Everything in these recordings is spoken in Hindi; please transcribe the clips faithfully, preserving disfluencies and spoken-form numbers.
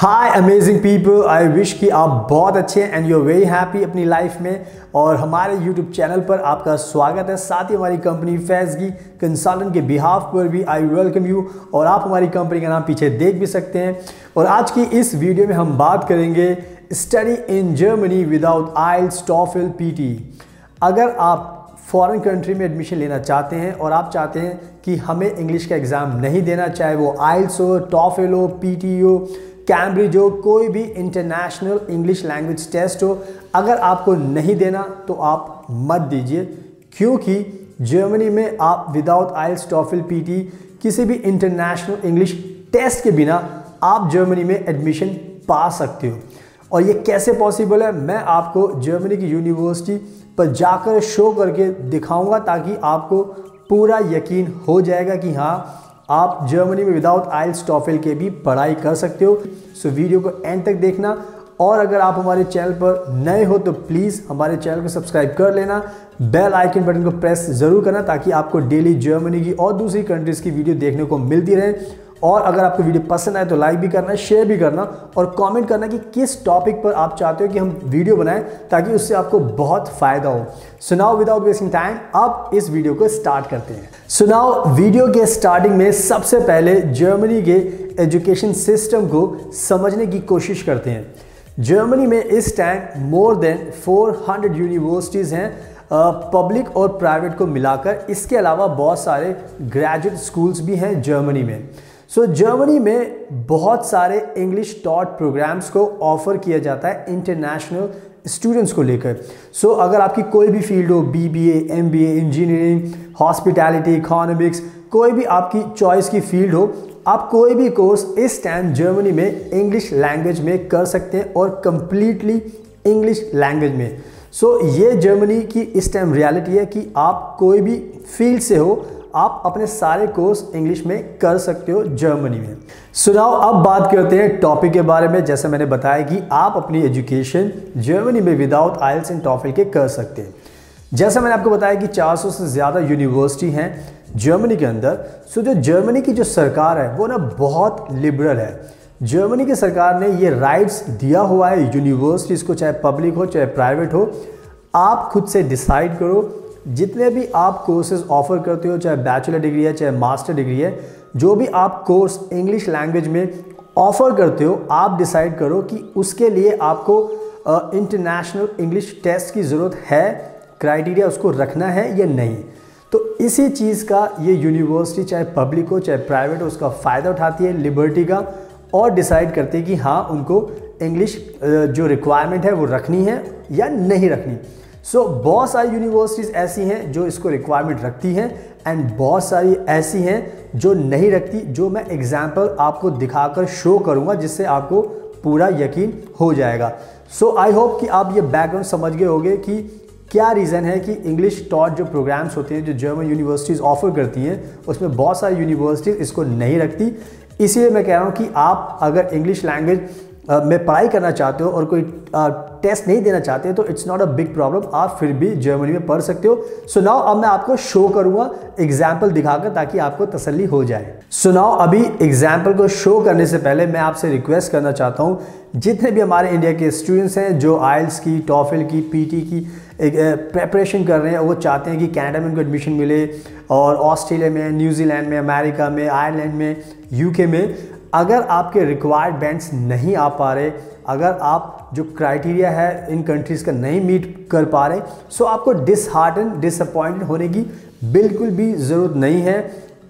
Hi amazing people, I wish कि आप बहुत अच्छे हैं and you are very happy अपनी लाइफ में। और हमारे यूट्यूब चैनल पर आपका स्वागत है। साथ ही हमारी कंपनी फैज़गी कंसल्टेंट के बिहाफ पर भी आई वेलकम यू। और आप हमारी कंपनी का नाम पीछे देख भी सकते हैं। और आज की इस वीडियो में हम बात करेंगे study in Germany without IELTS TOEFL PTE. अगर आप फॉरेन कंट्री में एडमिशन लेना चाहते हैं और आप चाहते हैं कि हमें इंग्लिश का एग्ज़ाम नहीं देना, चाहे वो आइल्स हो, टॉफल हो, पीटी हो, कैम्ब्रिज हो, कोई भी इंटरनेशनल इंग्लिश लैंग्वेज टेस्ट हो, अगर आपको नहीं देना तो आप मत दीजिए, क्योंकि जर्मनी में आप विदाउट आइल्स टॉफल पीटी किसी भी इंटरनेशनल इंग्लिश टेस्ट के बिना आप जर्मनी में एडमिशन पा सकते हो। और ये कैसे पॉसिबल है, मैं आपको जर्मनी की यूनिवर्सिटी पर जाकर शो करके दिखाऊंगा, ताकि आपको पूरा यकीन हो जाएगा कि हाँ, आप जर्मनी में विदाउट आइल्स टॉफल के भी पढ़ाई कर सकते हो। सो वीडियो को एंड तक देखना। और अगर आप हमारे चैनल पर नए हो तो प्लीज़ हमारे चैनल को सब्सक्राइब कर लेना, बेल आइकन बटन को प्रेस ज़रूर करना, ताकि आपको डेली जर्मनी की और दूसरी कंट्रीज़ की वीडियो देखने को मिलती रहे। और अगर आपको वीडियो पसंद आए तो लाइक भी करना, शेयर भी करना और कमेंट करना कि किस टॉपिक पर आप चाहते हो कि हम वीडियो बनाएं, ताकि उससे आपको बहुत फ़ायदा हो। So now without wasting time अब इस वीडियो को स्टार्ट करते हैं। सो नाउ वीडियो के स्टार्टिंग में सबसे पहले जर्मनी के एजुकेशन सिस्टम को समझने की कोशिश करते हैं। जर्मनी में इस टाइम मोर देन चार सौ यूनिवर्सिटीज़ हैं, पब्लिक और प्राइवेट को मिलाकर। इसके अलावा बहुत सारे ग्रेजुएट स्कूल्स भी हैं जर्मनी में। सो so, जर्मनी में बहुत सारे इंग्लिश टॉट प्रोग्राम्स को ऑफर किया जाता है इंटरनेशनल स्टूडेंट्स को लेकर। सो so, अगर आपकी कोई भी फील्ड हो, BBA, MBA, engineering, hospitality, economics, कोई भी आपकी चॉइस की फील्ड हो, आप कोई भी कोर्स इस टाइम जर्मनी में इंग्लिश लैंग्वेज में कर सकते हैं, और कम्प्लीटली इंग्लिश लैंग्वेज में। सो so, ये जर्मनी की इस टाइम रियलिटी है कि आप कोई भी फील्ड से हो, आप अपने सारे कोर्स इंग्लिश में कर सकते हो जर्मनी में। सुनाओ अब बात करते हैं टॉपिक के बारे में। जैसे मैंने बताया कि आप अपनी एजुकेशन जर्मनी में विदाउट आइल्स एंड टॉफल के कर सकते हैं। जैसा मैंने आपको बताया कि चार सौ से ज़्यादा यूनिवर्सिटी हैं जर्मनी के अंदर। सो जो जर्मनी की जो सरकार है वो ना बहुत लिबरल है। जर्मनी की सरकार ने ये राइट्स दिया हुआ है यूनिवर्सिटीज़ को, चाहे पब्लिक हो चाहे प्राइवेट हो, आप खुद से डिसाइड करो। जितने भी आप कोर्सेज ऑफर करते हो, चाहे बैचलर डिग्री है चाहे मास्टर डिग्री है, जो भी आप कोर्स इंग्लिश लैंग्वेज में ऑफर करते हो, आप डिसाइड करो कि उसके लिए आपको इंटरनेशनल इंग्लिश टेस्ट की ज़रूरत है, क्राइटेरिया उसको रखना है या नहीं। तो इसी चीज़ का ये यूनिवर्सिटी, चाहे पब्लिक हो चाहे प्राइवेट हो, उसका फ़ायदा उठाती है लिबर्टी का, और डिसाइड करती है कि हाँ, उनको इंग्लिश जो रिक्वायरमेंट है वो रखनी है या नहीं रखनी। सो so, बहुत सारी यूनिवर्सिटीज़ ऐसी हैं जो इसको रिक्वायरमेंट रखती हैं, एंड बहुत सारी ऐसी हैं जो नहीं रखती, जो मैं एग्जांपल आपको दिखाकर शो करूंगा, जिससे आपको पूरा यकीन हो जाएगा। सो आई होप कि आप ये बैकग्राउंड समझ गए होंगे कि क्या रीज़न है कि इंग्लिश टॉट जो प्रोग्राम्स होते हैं जो जर्मन यूनिवर्सिटीज़ ऑफर करती हैं, उसमें बहुत सारी यूनिवर्सिटीज़ इसको नहीं रखती। इसीलिए मैं कह रहा हूँ कि आप अगर इंग्लिश लैंग्वेज में पढ़ाई करना चाहते हो और कोई टेस्ट नहीं देना चाहते तो it's not a big problem, आप फिर भी जर्मनी में पढ़ सकते हो। सो नाउ अब मैं आपको शो करूंगा एग्जाम्पल दिखाकर, ताकि आपको तसल्ली हो जाए। सो नाउ अभी एग्जाम्पल को शो करने से पहले मैं आपसे रिक्वेस्ट करना चाहता हूं, जितने भी हमारे इंडिया के स्टूडेंट्स हैं जो आइल्स की, टॉफल की, पीटी की प्रेपरेशन कर रहे हैं, वो चाहते हैं कि कनाडा में उनको एडमिशन मिले, और ऑस्ट्रेलिया में, न्यूजीलैंड में, अमेरिका में, आयरलैंड में, यूके में, अगर आपके रिक्वायर्ड बैंड्स नहीं आ पा रहे, अगर आप जो क्राइटेरिया है इन कंट्रीज़ का नहीं मीट कर पा रहे, सो आपको डिसहार्टन, डिसअपॉइंटेड होने की बिल्कुल भी ज़रूरत नहीं है।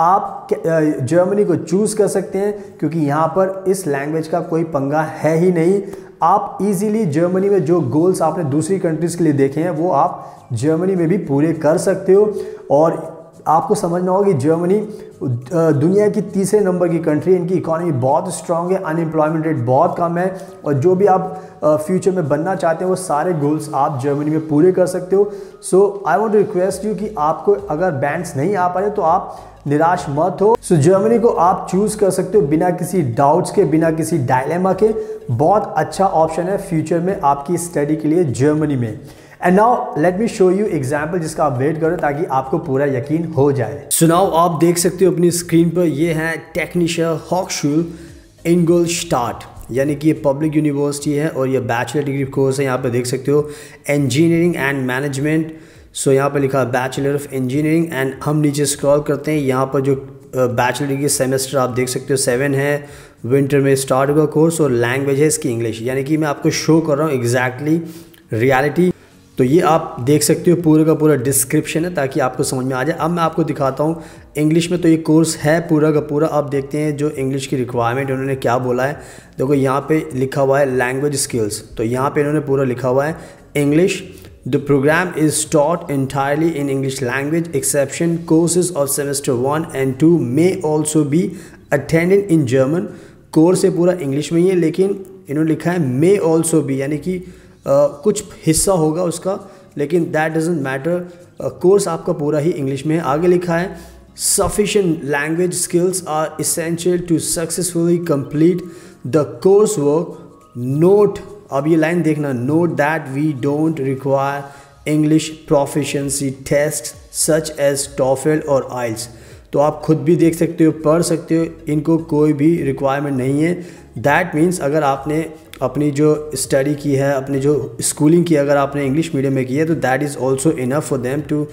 आप जर्मनी को चूज़ कर सकते हैं, क्योंकि यहाँ पर इस लैंग्वेज का कोई पंगा है ही नहीं। आप इजीली जर्मनी में जो गोल्स आपने दूसरी कंट्रीज़ के लिए देखे हैं, वो आप जर्मनी में भी पूरे कर सकते हो। और आपको समझना होगा कि जर्मनी दुनिया की तीसरे नंबर की कंट्री, इनकी इकोनॉमी बहुत स्ट्रांग है, अनएम्प्लॉयमेंट रेट बहुत कम है, और जो भी आप फ्यूचर में बनना चाहते हैं वो सारे गोल्स आप जर्मनी में पूरे कर सकते हो। So I want to request you कि आपको अगर बैंड्स नहीं आ पा रहे तो आप निराश मत हो। सो so, जर्मनी को आप चूज़ कर सकते हो बिना किसी डाउट्स के, बिना किसी डायलेमा के। बहुत अच्छा ऑप्शन है फ्यूचर में आपकी स्टडी के लिए जर्मनी में। And now let me show you example जिसका आप वेट करो, ताकि आपको पूरा यकीन हो जाए। सुनाओ आप देख सकते हो अपनी स्क्रीन पर, ये है टेक्निशिया होक्सचुल इंगोलस्टाड। यानी कि ये पब्लिक यूनिवर्सिटी है और ये बैचलर डिग्री कोर्स है। यहाँ पे देख सकते हो इंजीनियरिंग एंड मैनेजमेंट। सो यहाँ पे लिखा है बैचलर ऑफ इंजीनियरिंग एंड हम नीचे स्क्रॉल करते हैं। यहाँ पर जो बैचलर डिग्री सेमेस्टर आप देख सकते हो सेवन है, विंटर में स्टार्ट होगा कोर्स और लैंग्वेज है इसकी इंग्लिश। यानी कि मैं आपको शो कर रहा हूँ एग्जैक्टली रियलिटी। तो ये आप देख सकते हो पूरा का पूरा डिस्क्रिप्शन है ताकि आपको समझ में आ जाए। अब मैं आपको दिखाता हूँ इंग्लिश में। तो ये कोर्स है पूरा का पूरा। अब देखते हैं जो इंग्लिश की रिक्वायरमेंट उन्होंने क्या बोला है। देखो यहाँ पे लिखा हुआ है लैंग्वेज स्किल्स। तो यहाँ पे इन्होंने पूरा लिखा हुआ है English. The programme is taught entirely in English language exception courses of semester one and two may also be attended in German। Course है पूरा इंग्लिश में ही है, लेकिन इन्होंने लिखा है मे ऑल्सो भी, यानी कि Uh, कुछ हिस्सा होगा उसका, लेकिन दैट डजेंट मैटर। कोर्स आपका पूरा ही इंग्लिश में है। आगे लिखा है sufficient language skills are essential to successfully complete the course work. Note, अब ये लाइन देखना, note that we don't require English proficiency test such as TOEFL और आइल्स। तो आप खुद भी देख सकते हो, पढ़ सकते हो, इनको कोई भी रिक्वायरमेंट नहीं है। दैट मीन्स अगर आपने अपनी जो स्टडी की है, अपनी जो स्कूलिंग की, अगर आपने इंग्लिश मीडियम में की है तो that is also enough for them to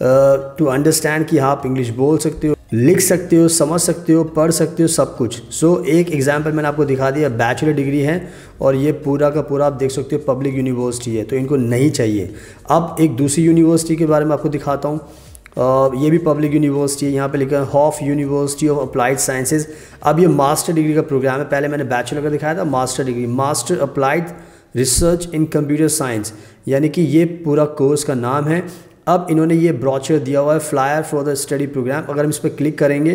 to understand कि हाँ आप इंग्लिश बोल सकते हो, लिख सकते हो, समझ सकते हो, पढ़ सकते हो, सब कुछ। सो so, एक एग्जांपल मैंने आपको दिखा दिया, बैचलर डिग्री है और ये पूरा का पूरा आप देख सकते हो पब्लिक यूनिवर्सिटी है, तो इनको नहीं चाहिए। अब एक दूसरी यूनिवर्सिटी के बारे में आपको दिखाता हूँ। Uh, ये भी पब्लिक यूनिवर्सिटी है। यहाँ पे लिखा है Hof University of Applied Sciences. अब ये मास्टर डिग्री का प्रोग्राम है। पहले मैंने बैचलर का दिखाया था, master degree master applied research in computer science, यानी कि ये पूरा कोर्स का नाम है। अब इन्होंने ये ब्रोचर दिया हुआ है flyer for the study programme. अगर हम इस पर क्लिक करेंगे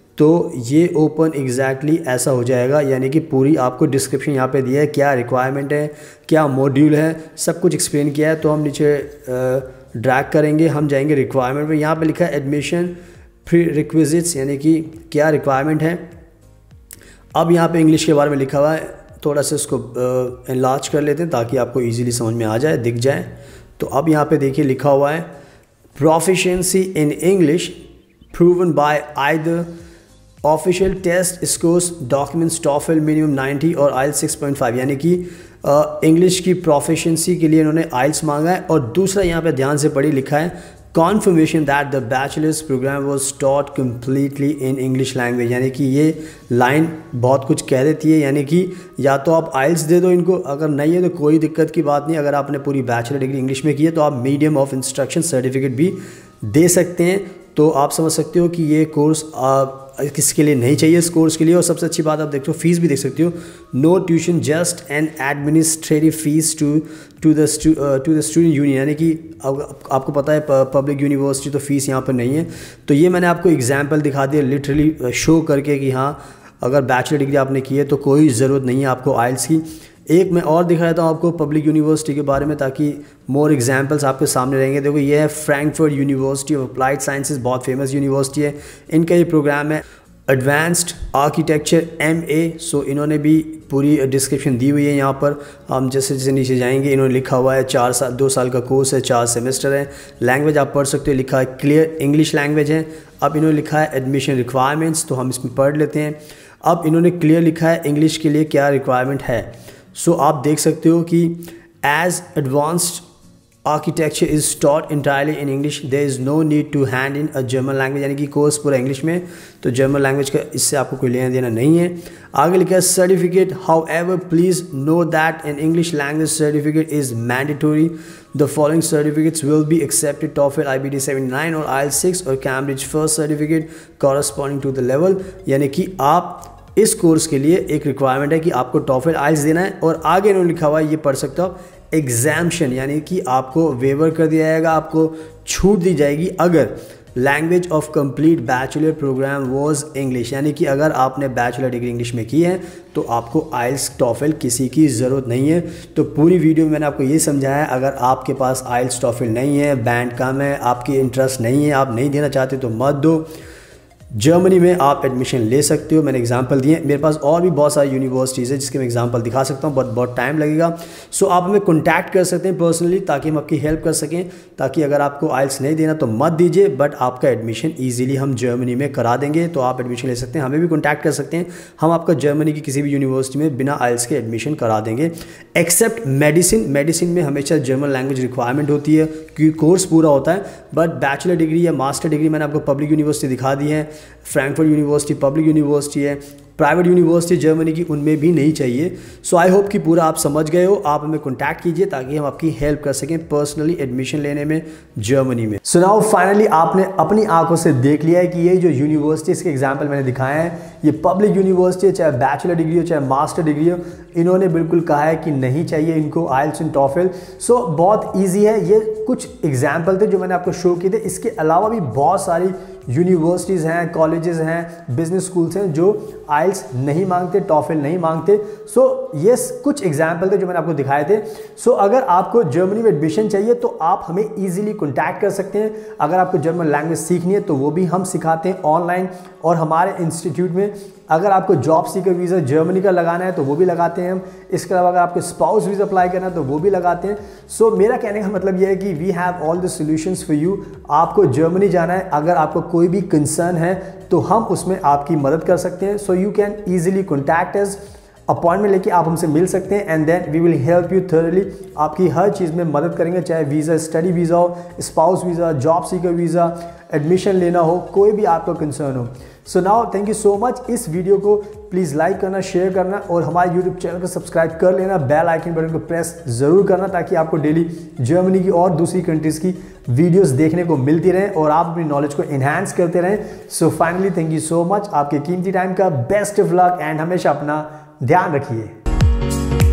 तो ये ओपन एग्जैक्टली ऐसा हो जाएगा, यानी कि पूरी आपको डिस्क्रिप्शन यहाँ पे दिया है, क्या रिक्वायरमेंट है, क्या मॉड्यूल है, सब कुछ एक्सप्लेन किया है। तो हम नीचे uh, ड्रैग करेंगे, हम जाएंगे रिक्वायरमेंट में। यहाँ पे लिखा है एडमिशन प्री रिक्विजिट्स, यानी कि क्या रिक्वायरमेंट है। अब यहाँ पे इंग्लिश के बारे में लिखा हुआ है, थोड़ा सा इसको एनलार्ज कर लेते हैं ताकि आपको इजीली समझ में आ जाए, दिख जाए। तो अब यहाँ पे देखिए लिखा हुआ है proficiency in English proven by either official test scores documents TOEFL minimum ninety और आइल सिक्स पॉइंट फाइव, यानी कि इंग्लिश uh, की प्रोफिशिएंसी के लिए इन्होंने आइल्स मांगा है। और दूसरा यहाँ पे ध्यान से पढ़ी लिखा है confirmation that the bachelor's programme was taught completely in English language, यानी कि ये लाइन बहुत कुछ कह देती है। यानी कि या तो आप आइल्स दे दो इनको, अगर नहीं है तो कोई दिक्कत की बात नहीं। अगर आपने पूरी बैचलर डिग्री इंग्लिश में की है तो आप मीडियम ऑफ इंस्ट्रक्शन सर्टिफिकेट भी दे सकते हैं। तो आप समझ सकते हो कि ये कोर्स किसके लिए नहीं चाहिए इस कोर्स के लिए। और सबसे अच्छी बात आप देखो फीस भी देख सकते हो, no tuition just an administrative fee to to the to the student union, यानी कि आपको पता है पब्लिक यूनिवर्सिटी तो फीस यहाँ पर नहीं है। तो ये मैंने आपको एग्जांपल दिखा दिया लिटरली शो करके कि हाँ अगर बैचलर डिग्री आपने की है तो कोई ज़रूरत नहीं है आपको आइल्स की। एक मैं और दिखा देता हूँ आपको पब्लिक यूनिवर्सिटी के बारे में ताकि मोर एग्जांपल्स आपके सामने रहेंगे। देखो ये है Frankfurt University of Applied Sciences, बहुत फेमस यूनिवर्सिटी है। इनका ये प्रोग्राम है advanced architecture M A. So इन्होंने भी पूरी डिस्क्रिप्शन दी हुई है यहाँ पर। हम जैसे जैसे नीचे जाएंगे इन्होंने लिखा हुआ है चार साल दो साल का कोर्स है, चार सेमेस्टर है। लैंग्वेज आप पढ़ सकते हो, लिखा है क्लियर इंग्लिश लैंग्वेज है। अब इन्होंने लिखा है एडमिशन रिक्वायरमेंट्स, तो हम इसमें पढ़ लेते हैं। अब इन्होंने क्लियर लिखा है इंग्लिश के लिए क्या रिक्वायरमेंट है। सो so, आप देख सकते हो कि as advanced architecture is taught entirely in English, there is no need to hand in a German language, यानी कि कोर्स पूरा इंग्लिश में, तो जर्मन लैंग्वेज का इससे आपको कोई लेना देना नहीं है। आगे लिखा है certificate, however please note that an English language certificate is mandatory. The following certificates will be accepted TOEFL I B T seventy nine और आई एल सिक्स और Cambridge first certificate corresponding to the level, यानी कि आप इस कोर्स के लिए एक रिक्वायरमेंट है कि आपको टॉफल आइल्स देना है। और आगे इन्होंने लिखा हुआ है ये पढ़ सकते हो एग्जाम्शन, यानी कि आपको वेवर कर दिया जाएगा, आपको छूट दी जाएगी अगर language of complete bachelor programme was English, यानी कि अगर आपने बैचलर डिग्री इंग्लिश में की है तो आपको आइल्स टॉफल किसी की ज़रूरत नहीं है। तो पूरी वीडियो में मैंने आपको ये समझाया, अगर आपके पास आइल्स टॉफल नहीं है, बैंड कम है, आपकी इंटरेस्ट नहीं है, आप नहीं देना चाहते तो मत दो। जर्मनी में आप एडमिशन ले सकते हो। मैंने एग्जांपल दिए, मेरे पास और भी बहुत सारी यूनिवर्सिटीज़ है जिसके मैं एग्जांपल दिखा सकता हूँ, बट बहुत टाइम लगेगा। सो आप हमें कॉन्टैक्ट कर सकते हैं पर्सनली, ताकि हम आपकी हेल्प कर सकें, ताकि अगर आपको आइल्स नहीं देना तो मत दीजिए, बट आपका एडमिशन ईजिली हम जर्मनी में करा देंगे। तो आप एडमिशन ले सकते हैं, हमें भी कॉन्टैक्ट कर सकते हैं, हम आपका जर्मनी की किसी भी यूनिवर्सिटी में बिना आइल्स के एडमिशन करा देंगे। एक्सेप्ट मेडिसिन, मेडिसिन में हमेशा जर्मन लैंग्वेज रिक्वायरमेंट होती है क्योंकि कोर्स पूरा होता है, बट बैचलर डिग्री या मास्टर डिग्री मैंने आपको पब्लिक यूनिवर्सिटी दिखा दी है। फ्रैंकफर्ट यूनिवर्सिटी पब्लिक यूनिवर्सिटी है, प्राइवेट यूनिवर्सिटी जर्मनी की उनमें भी नहीं चाहिए। सो आई होप कि पूरा आप समझ गए हो। आप हमें कॉन्टैक्ट कीजिए ताकि हम आपकी हेल्प कर सकें पर्सनली एडमिशन लेने में जर्मनी में। सो नाउ फाइनली आपने अपनी आंखों से देख लिया है कि ये जो यूनिवर्सिटीज़ के एग्जाम्पल मैंने दिखाए हैं, ये पब्लिक यूनिवर्सिटी है, चाहे बैचलर डिग्री हो चाहे मास्टर डिग्री हो, इन्होंने बिल्कुल कहा है कि नहीं चाहिए इनको आइल्स एंड टॉफल। सो बहुत ईजी है, ये कुछ एग्जाम्पल थे जो मैंने आपको शो किए थे। इसके अलावा भी बहुत सारी यूनिवर्सिटीज़ हैं, कॉलेजेस हैं, बिजनेस स्कूल्स हैं जो आइल्स नहीं मांगते, टॉफल नहीं मांगते। सो so, ये कुछ एग्जाम्पल थे जो मैंने आपको दिखाए थे। सो so, अगर आपको जर्मनी में एडमिशन चाहिए तो आप हमें इजीली कॉन्टैक्ट कर सकते हैं। अगर आपको जर्मन लैंग्वेज सीखनी है तो वो भी हम सिखाते हैं ऑनलाइन और हमारे इंस्टीट्यूट में। अगर आपको जॉब सीकर वीज़ा जर्मनी का लगाना है तो वो भी लगाते हैं हम। इसके अलावा अगर आपको स्पाउस वीज़ा अप्लाई करना है तो वो भी लगाते हैं। सो so, मेरा कहने का मतलब ये है कि we have all the solutions for you. आपको जर्मनी जाना है, अगर आपको कोई भी कंसर्न है तो हम उसमें आपकी मदद कर सकते हैं। So you can easily contact us, appointment लेके आप हमसे मिल सकते हैं and then we will help you thoroughly. आपकी हर चीज़ में मदद करेंगे, चाहे वीज़ा, स्टडी वीज़ा हो, spouse visa, job seeker visa, admission लेना हो, कोई भी आपका कंसर्न हो। So now thank you so much. इस वीडियो को प्लीज़ लाइक करना, शेयर करना और हमारे यूट्यूब चैनल को सब्सक्राइब कर लेना। बेल आइकन बटन को प्रेस ज़रूर करना ताकि आपको डेली जर्मनी की और दूसरी कंट्रीज़ की वीडियोस देखने को मिलती रहें और आप अपनी नॉलेज को इन्हांस करते रहें। So finally thank you so much. आपके कीमती टाइम का बेस्ट ऑफ लक एंड हमेशा अपना ध्यान रखिए।